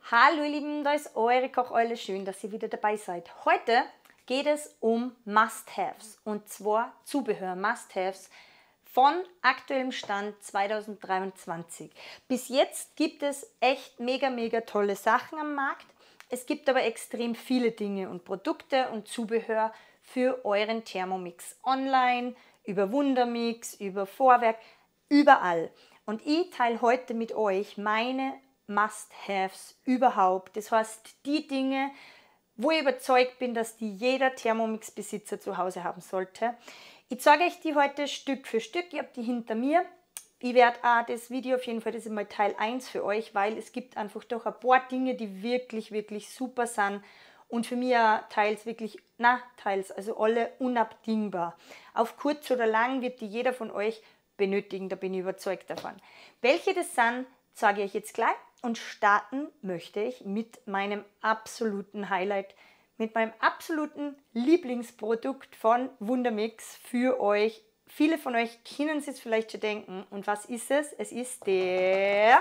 Hallo ihr Lieben, da ist eure Kocheule, schön, dass ihr wieder dabei seid. Heute geht es um Must-Haves und zwar Zubehör, Must-Haves von aktuellem Stand 2023. Bis jetzt gibt es echt mega tolle Sachen am Markt. Es gibt aber extrem viele Dinge und Produkte und Zubehör für euren Thermomix online, über Wundermix, über Vorwerk, überall. Und ich teile heute mit euch meine Must-Haves überhaupt. Das heißt, die Dinge, wo ich überzeugt bin, dass die jeder Thermomix-Besitzer zu Hause haben sollte. Ich zeige euch die heute Stück für Stück. Ihr habt die hinter mir. Ich werde auch das Video auf jeden Fall, das ist mal Teil 1 für euch, weil es gibt einfach doch ein paar Dinge, die wirklich super sind und für mich auch teils, also alle unabdingbar. Auf kurz oder lang wird die jeder von euch benötigen, da bin ich überzeugt davon. Welche das sind, sage ich euch jetzt gleich und starten möchte ich mit meinem absoluten Highlight, mit meinem absoluten Lieblingsprodukt von Wundermix für euch. Viele von euch können es vielleicht schon denken. Und was ist es? Es ist der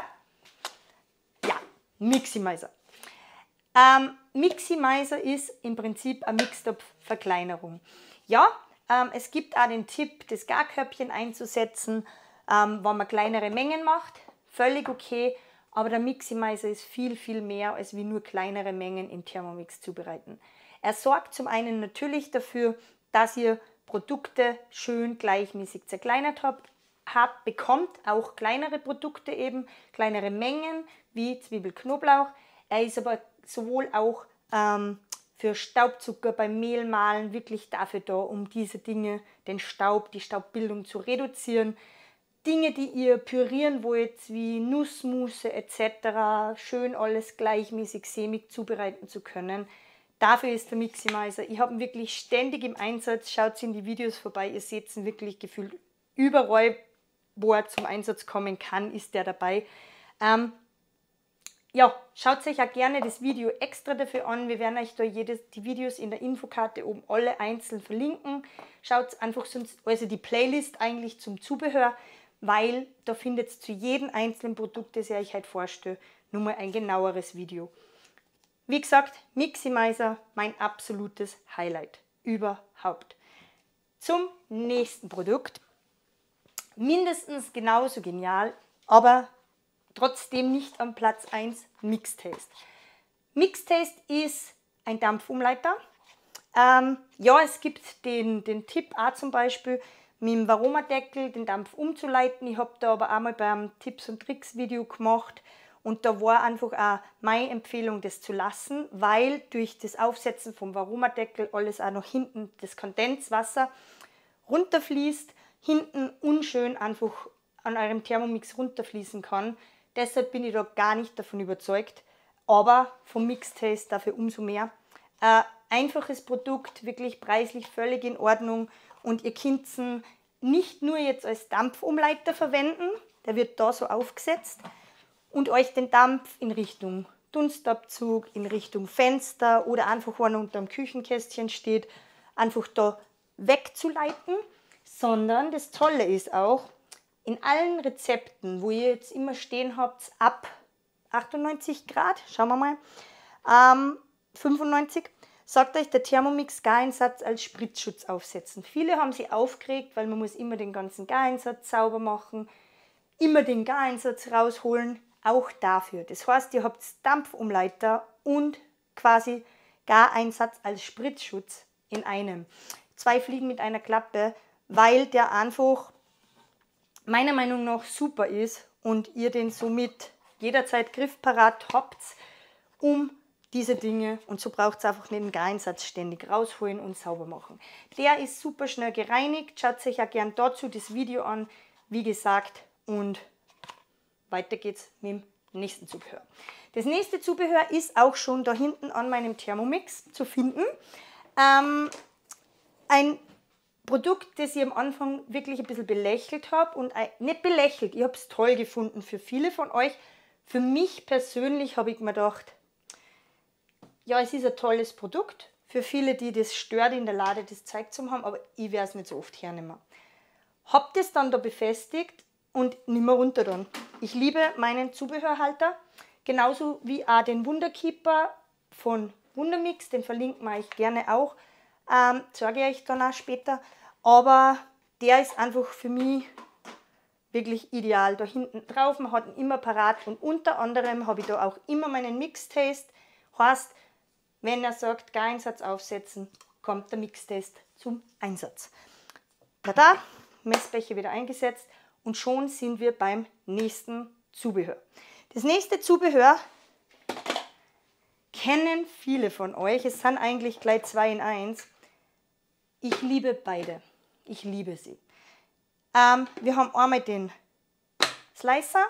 Miximizer. Miximizer ist im Prinzip eine Mixtopf-Verkleinerung. Ja, es gibt auch den Tipp, das Garkörbchen einzusetzen, wenn man kleinere Mengen macht. Völlig okay, aber der Miximizer ist viel mehr, als wie nur kleinere Mengen im Thermomix zubereiten. Er sorgt zum einen natürlich dafür, dass ihr Produkte schön gleichmäßig zerkleinert habt, bekommt auch kleinere Produkte eben, kleinere Mengen wie Zwiebel, Knoblauch. Er ist aber sowohl auch für Staubzucker beim Mehlmahlen wirklich dafür da, um diese Dinge, den Staub, die Staubbildung zu reduzieren. Dinge, die ihr pürieren wollt, wie Nussmusse etc., schön alles gleichmäßig sämig zubereiten zu können. Dafür ist der Miximizer. Ich habe ihn wirklich ständig im Einsatz. Schaut in die Videos vorbei, ihr seht ihn wirklich gefühlt überall, wo er zum Einsatz kommen kann, ist der dabei. Ja, schaut euch auch gerne das Video extra dafür an. Wir werden euch da die Videos in der Infokarte oben alle einzeln verlinken. Schaut einfach sonst, also die Playlist eigentlich zum Zubehör, weil da findet ihr zu jedem einzelnen Produkt, das ich euch heute vorstelle, nochmal ein genaueres Video. Wie gesagt, Miximizer, mein absolutes Highlight überhaupt. Zum nächsten Produkt. Mindestens genauso genial, aber trotzdem nicht am Platz 1, Mixtaste. Mixtaste ist ein Dampfumleiter. Ja, es gibt den Tipp auch zum Beispiel mit dem Varoma-Deckel den Dampf umzuleiten. Ich habe da aber einmal beim Tipps und Tricks Video gemacht und da war einfach auch meine Empfehlung, das zu lassen, weil durch das Aufsetzen vom Varoma-Deckel alles auch noch hinten das Kondenswasser runterfließt, hinten unschön einfach an eurem Thermomix runterfließen kann. Deshalb bin ich da gar nicht davon überzeugt, aber vom Mixtaste dafür umso mehr. Einfaches Produkt, wirklich preislich völlig in Ordnung und ihr könnt ihn nicht nur jetzt als Dampfumleiter verwenden, der wird da so aufgesetzt und euch den Dampf in Richtung Dunstabzug, in Richtung Fenster oder einfach, wenn er unter dem Küchenkästchen steht, einfach da wegzuleiten, sondern das Tolle ist auch, in allen Rezepten, wo ihr jetzt immer stehen habt, ab 98 Grad, schauen wir mal, 95, sagt euch der Thermomix Gareinsatz als Spritzschutz aufsetzen. Viele haben sich aufgeregt, weil man muss immer den ganzen Gareinsatz sauber machen, immer den Gareinsatz rausholen, auch dafür. Das heißt, ihr habt Dampfumleiter und quasi Gareinsatz als Spritzschutz in einem. 2 Fliegen mit einer Klappe, weil der einfach meiner Meinung nach super ist und ihr den somit jederzeit griffparat habt, um diese Dinge, und so braucht es einfach nicht den Gareinsatz ständig rausholen und sauber machen. Der ist super schnell gereinigt, schaut euch auch gern dazu das Video an, wie gesagt, und weiter geht's mit dem nächsten Zubehör. Das nächste Zubehör ist auch schon da hinten an meinem Thermomix zu finden. Ein Produkt, das ich am Anfang wirklich ein bisschen belächelt habe und nicht belächelt, ich habe es toll gefunden für viele von euch. Für mich persönlich habe ich mir gedacht, ja, es ist ein tolles Produkt. Für viele, die das stört in der Lade, das Zeug zu haben, aber ich werde es nicht so oft hernehmen. Habe das dann da befestigt und nicht mehr runter dann. Ich liebe meinen Zubehörhalter. Genauso wie auch den Wunderkeeper von Wundermix, den verlinken wir euch gerne auch, zeige ich euch dann auch später. Aber der ist einfach für mich wirklich ideal. Da hinten drauf, man hat ihn immer parat und unter anderem habe ich da auch immer meinen Mixtaste. Heißt, wenn er sagt, Gareinsatz aufsetzen, kommt der Mixtaste zum Einsatz. Tada, Messbecher wieder eingesetzt und schon sind wir beim nächsten Zubehör. Das nächste Zubehör kennen viele von euch. Es sind eigentlich gleich 2 in 1. Ich liebe beide. Ich liebe sie. Wir haben einmal den Slicer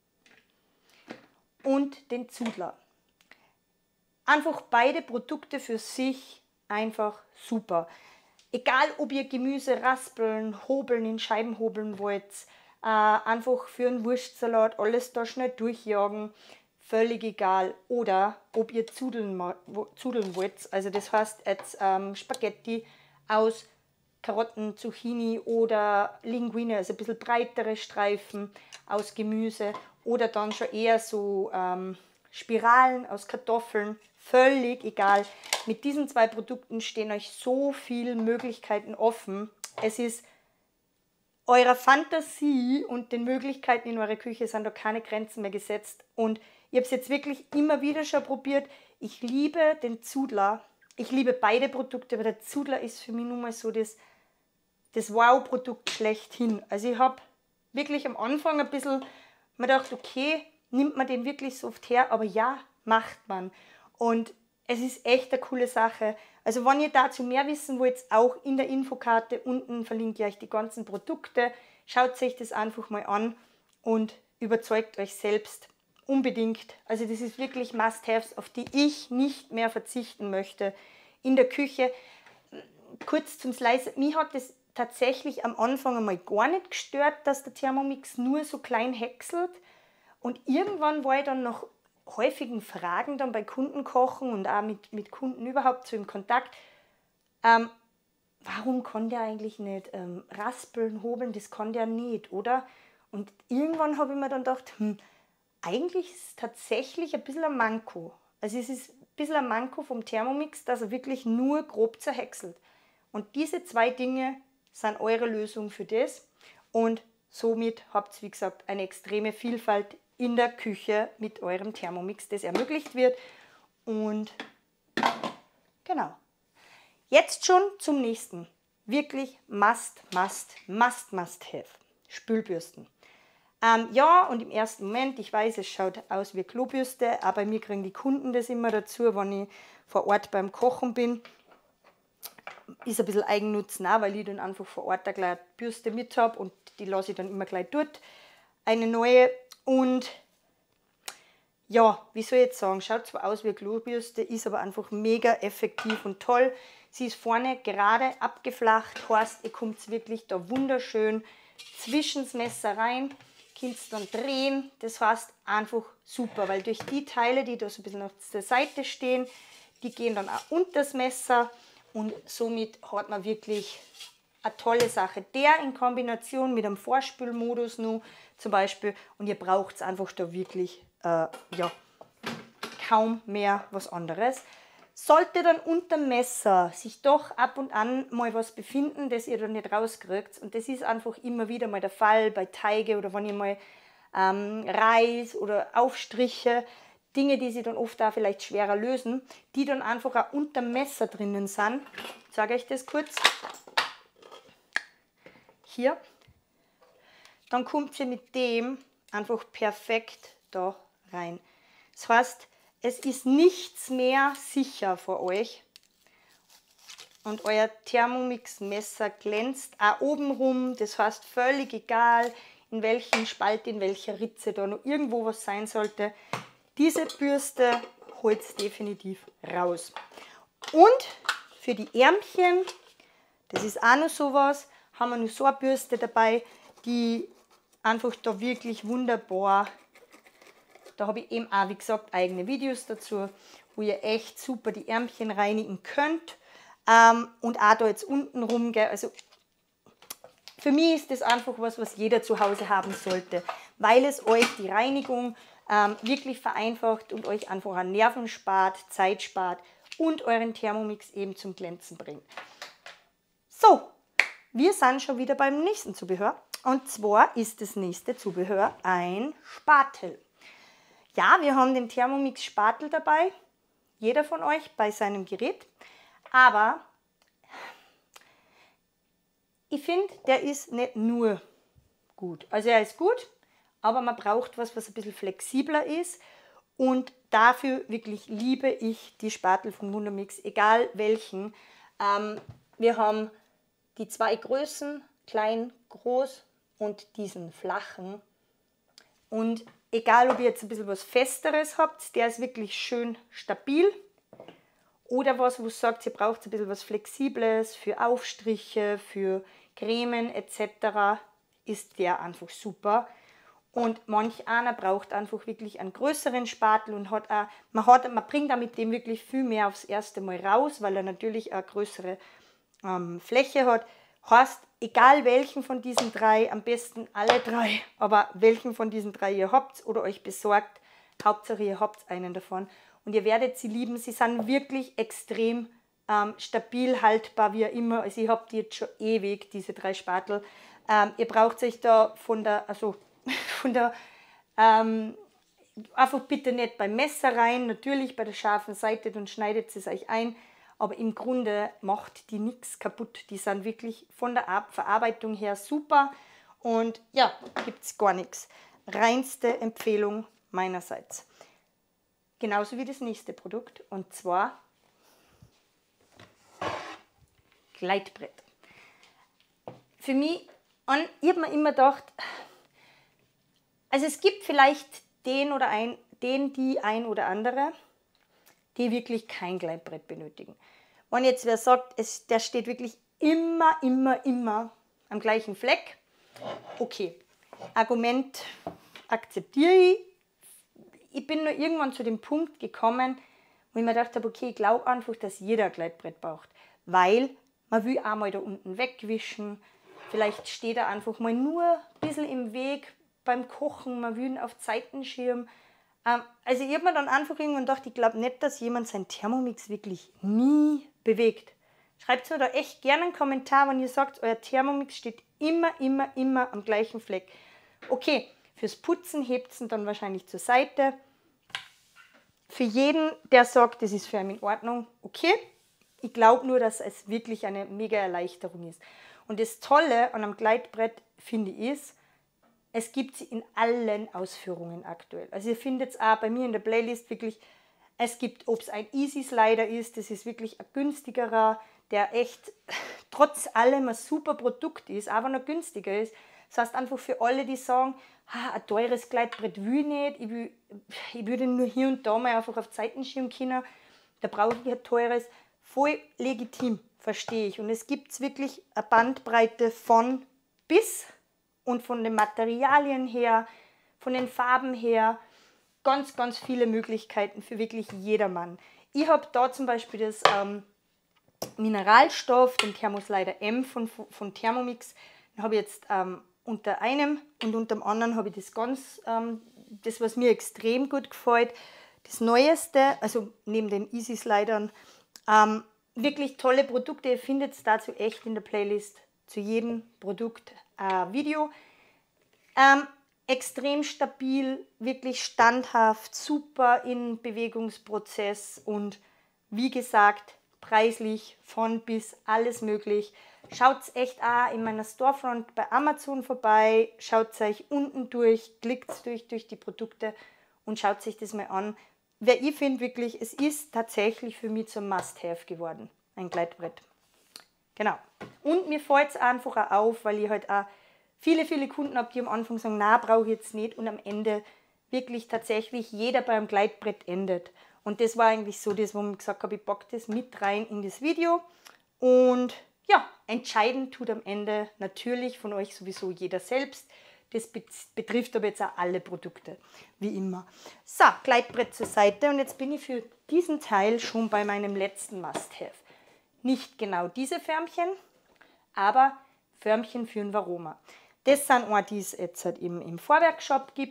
und den Zudler. Einfach beide Produkte für sich einfach super. Egal, ob ihr Gemüse raspeln, hobeln, in Scheiben hobeln wollt, einfach für einen Wurstsalat alles da schnell durchjagen, völlig egal. Oder ob ihr zudeln wollt, also das heißt jetzt Spaghetti aus Karotten, Zucchini oder Linguine, also ein bisschen breitere Streifen aus Gemüse oder dann schon eher so Spiralen aus Kartoffeln, völlig egal. Mit diesen 2 Produkten stehen euch so viele Möglichkeiten offen. Es ist eurer Fantasie und den Möglichkeiten in eurer Küche sind da keine Grenzen mehr gesetzt. Und ich habe es jetzt wirklich immer wieder schon probiert. Ich liebe den Zudler. Ich liebe beide Produkte, aber der Zudler ist für mich nun mal so das Wow-Produkt schlechthin. Also ich habe wirklich am Anfang ein bisschen mir gedacht, okay, nimmt man den wirklich so oft her? Aber ja, macht man. Und es ist echt eine coole Sache. Also wenn ihr dazu mehr wissen wollt, auch in der Infokarte unten verlinke ich euch die ganzen Produkte. Schaut euch das einfach mal an und überzeugt euch selbst unbedingt. Also das ist wirklich Must-Haves, auf die ich nicht mehr verzichten möchte in der Küche. Kurz zum Slicer. Mich hat das tatsächlich am Anfang einmal gar nicht gestört, dass der Thermomix nur so klein häckselt. Und irgendwann war ich dann nach häufigen Fragen dann bei Kunden kochen und auch mit Kunden überhaupt so im Kontakt. Warum kann der eigentlich nicht raspeln, hobeln? Das kann der nicht, oder? Und irgendwann habe ich mir dann gedacht, eigentlich ist es tatsächlich ein bisschen ein Manko. Also es ist ein bisschen ein Manko vom Thermomix, dass er wirklich nur grob zerhäckselt. Und diese 2 Dinge sind eure Lösung für das. Und somit habt ihr, wie gesagt, eine extreme Vielfalt in der Küche mit eurem Thermomix, das ermöglicht wird. Und genau. Jetzt schon zum nächsten. Wirklich must have. Spülbürsten. Ja, und im ersten Moment, ich weiß, es schaut aus wie Klobürste, aber bei mir kriegen die Kunden das immer dazu, wenn ich vor Ort beim Kochen bin. Ist ein bisschen Eigennutz, weil ich dann einfach vor Ort gleich eine Bürste mit habe und die lasse ich dann immer gleich dort. Eine neue und ja, wie soll ich jetzt sagen, schaut zwar aus wie eine Klobürste, ist aber einfach mega effektiv und toll. Sie ist vorne gerade abgeflacht, heißt, ihr kommt wirklich da wunderschön zwischen das Messer rein, könnt es dann drehen, das heißt einfach super, weil durch die Teile, die da so ein bisschen auf der Seite stehen, die gehen dann auch unter das Messer und somit hat man wirklich eine tolle Sache. Der in Kombination mit einem Vorspülmodus nur zum Beispiel und ihr braucht es einfach da wirklich ja, kaum mehr was anderes. Sollte dann unter dem Messer sich doch ab und an mal was befinden, das ihr dann nicht rauskriegt, und das ist einfach immer wieder mal der Fall bei Teige oder wenn ihr mal Reis oder Aufstriche, Dinge, die sie dann oft auch vielleicht schwerer lösen, die dann einfach auch unter dem Messer drinnen sind. Ich sage euch das kurz. Hier. Dann kommt sie mit dem einfach perfekt da rein. Das heißt, es ist nichts mehr sicher vor euch und euer Thermomix-Messer glänzt auch obenrum. Das heißt, völlig egal, in welchem Spalt, in welcher Ritze da noch irgendwo was sein sollte. Diese Bürste holt es definitiv raus. Und für die Ärmchen, das ist auch noch sowas, haben wir noch so eine Bürste dabei, die einfach da wirklich wunderbar. Da habe ich eben auch, wie gesagt, eigene Videos dazu, wo ihr echt super die Ärmchen reinigen könnt. Und auch da jetzt unten rum, gell, also für mich ist das einfach was jeder zu Hause haben sollte, weil es euch die Reinigung wirklich vereinfacht und euch einfach an Nerven spart, Zeit spart und euren Thermomix eben zum Glänzen bringt. So, wir sind schon wieder beim nächsten Zubehör. Und zwar ist das nächste Zubehör ein Spatel. Ja, wir haben den Thermomix Spatel dabei, jeder von euch bei seinem Gerät. Aber ich finde, der ist nicht nur gut. Also er ist gut, aber man braucht was ein bisschen flexibler ist. Und dafür wirklich liebe ich die Spatel von Wundermix, egal welchen. Wir haben die zwei Größen, klein, groß und diesen flachen. Und egal, ob ihr jetzt ein bisschen was Festeres habt, der ist wirklich schön stabil. Oder was, wo ihr sagt, ihr braucht ein bisschen was Flexibles für Aufstriche, für Cremen etc., ist der einfach super. Und manch einer braucht einfach wirklich einen größeren Spatel und man bringt auch mit dem wirklich viel mehr aufs erste Mal raus, weil er natürlich eine größere Fläche hat. Heißt, egal welchen von diesen drei, am besten alle drei, aber welchen von diesen drei ihr habt oder euch besorgt, Hauptsache ihr habt einen davon. Und ihr werdet sie lieben. Sie sind wirklich extrem stabil haltbar, wie immer. Also ich habe die jetzt schon ewig, diese drei Spatel. Ihr braucht euch da einfach bitte nicht beim Messer rein, natürlich bei der scharfen Seite, dann schneidet es euch ein, aber im Grunde macht die nichts kaputt. Die sind wirklich von der Verarbeitung her super und ja, gibt es gar nichts. Reinste Empfehlung meinerseits. Genauso wie das nächste Produkt und zwar Gleitbrett. Für mich, ich habe mir immer gedacht, also es gibt vielleicht die ein oder andere, die wirklich kein Gleitbrett benötigen. Wenn jetzt wer sagt, der steht wirklich immer am gleichen Fleck, okay, Argument akzeptiere ich. Ich bin nur irgendwann zu dem Punkt gekommen, wo ich mir gedacht habe, okay, ich glaube einfach, dass jeder ein Gleitbrett braucht, weil man will auch mal da unten wegwischen, vielleicht steht er einfach mal nur ein bisschen im Weg beim Kochen, man will ihn auf Seitenschirm. Also ich habe mir dann einfach irgendwann gedacht, ich glaube nicht, dass jemand seinen Thermomix wirklich nie bewegt. Schreibt mir da echt gerne einen Kommentar, wenn ihr sagt, euer Thermomix steht immer am gleichen Fleck. Okay, fürs Putzen hebt es ihn dann wahrscheinlich zur Seite. Für jeden, der sagt, das ist für ihn in Ordnung, okay. Ich glaube nur, dass es wirklich eine mega Erleichterung ist. Und das Tolle an einem Gleitbrett, finde ich, ist, es gibt sie in allen Ausführungen aktuell. Also ihr findet es auch bei mir in der Playlist wirklich, es gibt, ob es ein Easy Slider ist, das ist wirklich ein günstigerer, der echt trotz allem ein super Produkt ist, aber noch günstiger ist. Das heißt einfach für alle, die sagen, ein teures Gleitbrett will ich nicht, ich würde nur hier und da mal einfach auf Seitenschirm können, da brauche ich ein teures, voll legitim, verstehe ich. Und es gibt wirklich eine Bandbreite von bis und von den Materialien her, von den Farben her, ganz viele Möglichkeiten für wirklich jedermann. Ich habe da zum Beispiel das Mineralstoff, den Thermoslider M von Thermomix. Den habe ich jetzt unter einem und unter dem anderen habe ich das was mir extrem gut gefällt, das Neueste, also neben den Easy Slidern, wirklich tolle Produkte. Ihr findet dazu echt in der Playlist zu jedem Produkt Video. Extrem stabil, wirklich standhaft, super im Bewegungsprozess und wie gesagt, preislich von bis alles möglich. Schaut echt auch in meiner Storefront bei Amazon vorbei, schaut euch unten durch, klickt durch die Produkte und schaut sich das mal an. Weil ich finde wirklich, es ist tatsächlich für mich zum Must-Have geworden, ein Gleitbrett. Genau. Und mir fällt es einfach auch auf, weil ich halt auch viele Kunden habe, die am Anfang sagen, na, brauche ich jetzt nicht und am Ende wirklich tatsächlich jeder beim Gleitbrett endet. Und das war eigentlich so das, wo ich gesagt habe, ich packe das mit rein in das Video. Und ja, entscheiden tut am Ende natürlich von euch sowieso jeder selbst. Das betrifft aber jetzt auch alle Produkte, wie immer. So, Gleitbrett zur Seite und jetzt bin ich für diesen Teil schon bei meinem letzten Must-Have. Nicht genau diese Förmchen, aber Förmchen für ein Varoma. Das sind auch die es jetzt halt im Vorwerkshop gibt.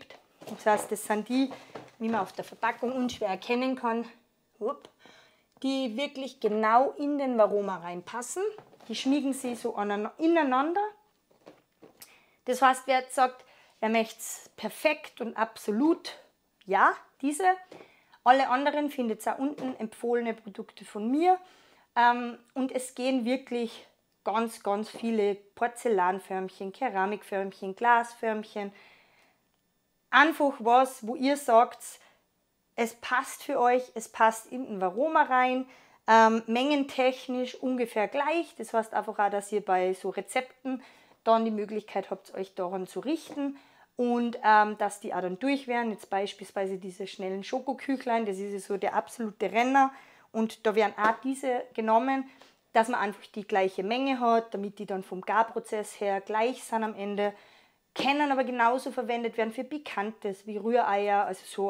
Das heißt, das sind die, wie man auf der Verpackung unschwer erkennen kann, die wirklich genau in den Varoma reinpassen. Die schmiegen sie so ineinander. Das heißt, wer jetzt sagt, er möchte es perfekt und absolut, ja, diese. Alle anderen findet ihr auch unten, empfohlene Produkte von mir. Und es gehen wirklich ganz, ganz viele Porzellanförmchen, Keramikförmchen, Glasförmchen. Einfach was, wo ihr sagt, es passt für euch, es passt in den Varoma rein. Mengentechnisch ungefähr gleich. Das heißt einfach auch, dass ihr bei so Rezepten dann die Möglichkeit habt, euch daran zu richten. Und dass die auch dann durch wären. Jetzt beispielsweise diese schnellen Schokoküchlein, das ist so der absolute Renner. Und da werden auch diese genommen, dass man einfach die gleiche Menge hat, damit die dann vom Garprozess her gleich sind am Ende. Können aber genauso verwendet werden für Pikantes wie Rühreier, also so,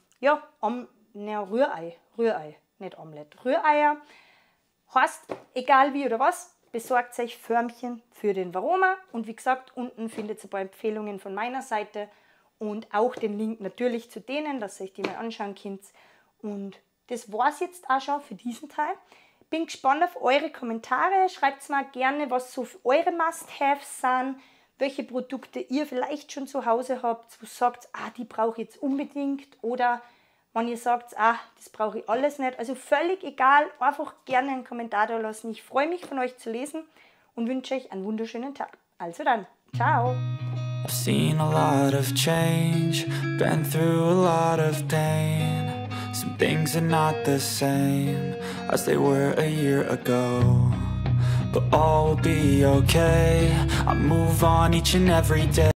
Rührei, nicht Omelette. Rühreier. Heißt, egal wie oder was, besorgt euch Förmchen für den Varoma. Und wie gesagt, unten findet ihr ein paar Empfehlungen von meiner Seite und auch den Link natürlich zu denen, dass ihr euch die mal anschauen könnt. Und das war es jetzt auch schon für diesen Teil. Bin gespannt auf eure Kommentare. Schreibt mir gerne, was so eure Must-Haves sind, welche Produkte ihr vielleicht schon zu Hause habt, wo ihr sagt, die brauche ich jetzt unbedingt, oder wenn ihr sagt, das brauche ich alles nicht. Also völlig egal, einfach gerne einen Kommentar da lassen. Ich freue mich, von euch zu lesen und wünsche euch einen wunderschönen Tag. Also dann, ciao! I've seen a lot of change, been through a lot of pain. Some things are not the same as they were a year ago, but all will be okay. I move on each and every day.